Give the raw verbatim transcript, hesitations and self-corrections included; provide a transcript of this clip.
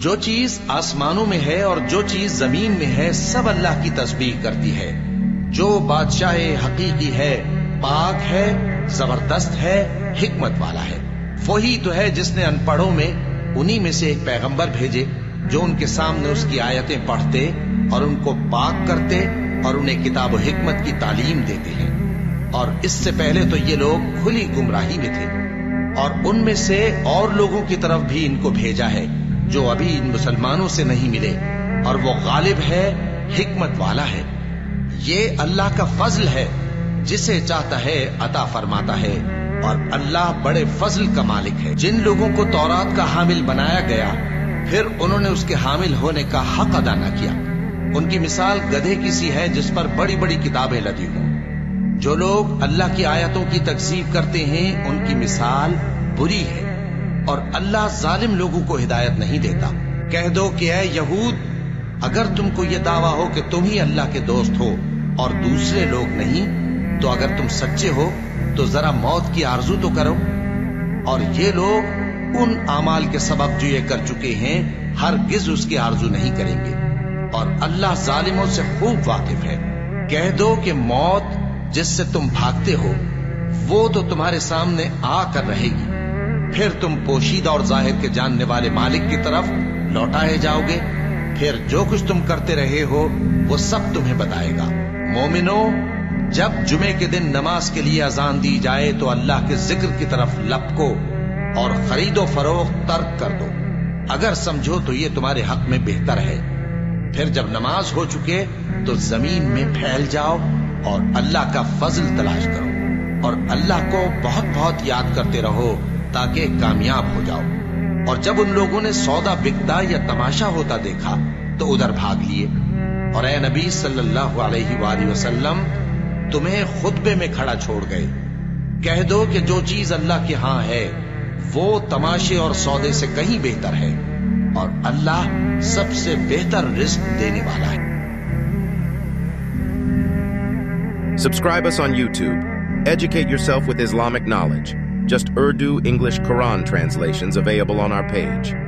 جو چیز آسمانوں میں ہے اور جو چیز زمین میں ہے سب اللہ کی تسبیح کرتی ہے. جو بادشاہ حقیقی ہے پاک ہے، زبردست ہے، حکمت والا ہے. وہی تو ہے جس نے ان پڑھوں میں انہی میں سے ایک پیغمبر بھیجے جو ان کے سامنے اس کی آیتیں پڑھتے اور ان کو پاک کرتے اور انہیں کتاب و حکمت کی تعلیم دیتے ہیں. اور اس سے پہلے تو یہ لوگ کھلی گمراہی میں تھے، اور ان میں سے اور لوگوں کی طرف بھی ان کو بھیجا ہے جو ابھی ان مسلمانوں سے نہیں ملے، اور وہ غالب ہے، حکمت والا ہے. یہ اللہ کا فضل ہے، جسے چاہتا ہے عطا فرماتا ہے، اور اللہ بڑے فضل کا مالک ہے. جن لوگوں کو تورات کا حامل بنایا گیا پھر انہوں نے اس کے حامل ہونے کا حق ادا نہ کیا، ان کی مثال گدھے کی سی ہے جس پر بڑی بڑی کتابیں لدی ہوں. جو لوگ اللہ کی آیتوں کی تکذیب کرتے ہیں ان کی مثال بری ہے، اور اللہ ظالم لوگوں کو ہدایت نہیں دیتا. کہہ دو کہ اے یہود، اگر تم کو یہ دعویٰ ہو کہ تم ہی اللہ کے دوست ہو اور دوسرے لوگ نہیں، تو اگر تم سچے ہو تو ذرا موت کی آرزو تو کرو. اور یہ لوگ ان اعمال کے سبب جو یہ کر چکے ہیں ہرگز اس کی آرزو نہیں کریں گے، اور اللہ ظالموں سے خوب واقف ہے. کہہ دو کہ موت جس سے تم بھاگتے ہو وہ تو تمہارے سامنے آ کر رہے گی، پھر تم پوشیدہ اور ظاہر کے جاننے والے مالک کی طرف لوٹائے جاؤ گے، پھر جو کچھ تم کرتے رہے ہو وہ سب تمہیں بتائے گا. مومنو، جب جمعے کے دن نماز کے لیے اذان دی جائے تو اللہ کے ذکر کی طرف لپکو اور خرید و فروخت ترک کر دو، اگر سمجھو تو یہ تمہارے حق میں بہتر ہے. پھر جب نماز ہو چکے تو زمین میں پھیل جاؤ اور اللہ کا فضل تلاش کرو، اور اللہ کو بہت بہت یاد کرتے رہو تاکہ کامیاب ہو جاؤ. اور جب ان لوگوں نے سودا بکتا یا تماشا ہوتا دیکھا تو ادھر بھاگ لیے. اور اے نبی صلی اللہ علیہ وآلہ وسلم، تمہیں خطبے میں کھڑا چھوڑ گئے. کہہ دو کہ جو چیز اللہ کے ہاں ہے وہ تماشے اور سودے سے کہیں بہتر ہے، اور اللہ سب سے بہتر رزق دینے والا ہے. Subscribe us on YouTube. Educate yourself with Islamic knowledge. Just Urdu, English, Quran translations available on our page.